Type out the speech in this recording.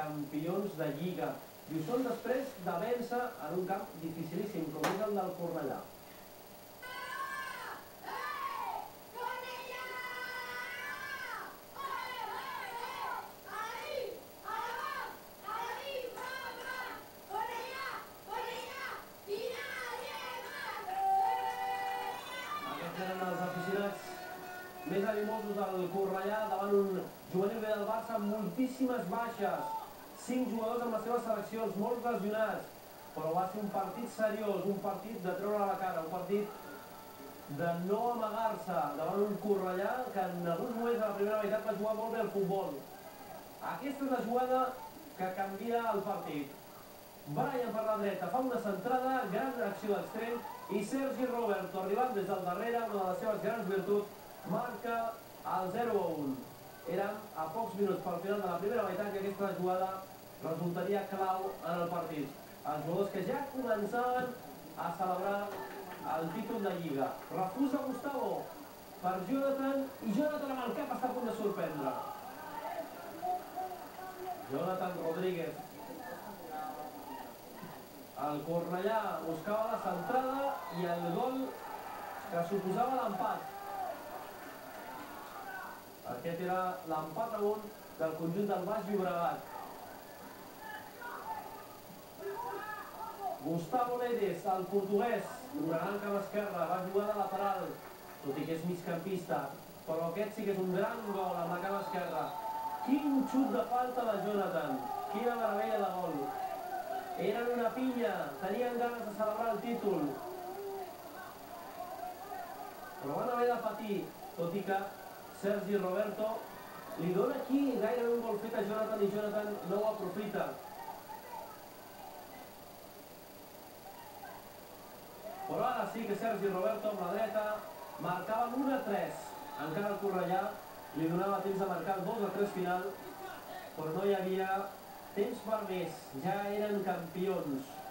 campions de Lliga. I ho són després de vèncer en un camp dificilíssim, com és el del Cornellà. Aquests eren els aficionats més animosos del Cornellà davant un juvenil B del Barça amb moltíssimes baixes. 5 jugadors amb les seves seleccions, molts lesionats, però va ser un partit seriós, un partit de treure la cara, un partit de no amagar-se davant un Cornellà que en alguns moments de la primera meitat va jugar molt bé al futbol. Aquesta és la jugada que canvia el partit. Brian per la dreta fa una centrada, gran acció d'extrem, i Sergi Roberto, arribant des del darrere, una de les seves grans virtuts, marca el 0-1. Érem a pocs minuts pel final de la primera meitat i aquesta jugada resultaria clau en el partit. Els jugadors que ja començaven a celebrar el títol de Lliga. Refusa Gustavo per Jonathan, i Jonathan amb el cap està a punt de sorprendre. Jonathan Rodríguez. El Cornellà buscava la centrada i el gol que suposava l'empat. Aquest era l'empat a 1 del conjunt del Baix Llobregat. Gustavo Ledes, el portuguès, donant cap esquerra, va jugar de lateral, tot i que és migcampista, però aquest sí que és un gran gol amb la cama esquerra. Quin xut de falta de Jonathan, quina meravella de gol. Eren una pinya, tenien ganes de celebrar el títol, però van haver de patir, tot i que Sergi Roberto li dona aquí gairebé un gol fet a Jonathan i Jonathan no ho aprofita. Però ara sí que Sergi Roberto amb la dreta marcava l'1-3. Encara el Cornellà li donava temps de marcar el 2-3 final, però no hi havia temps per més, ja eren campions.